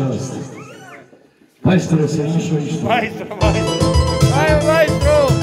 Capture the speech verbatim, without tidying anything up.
čast. Majstore se našao i što? Majstro, majstro. Ajmo, majstro!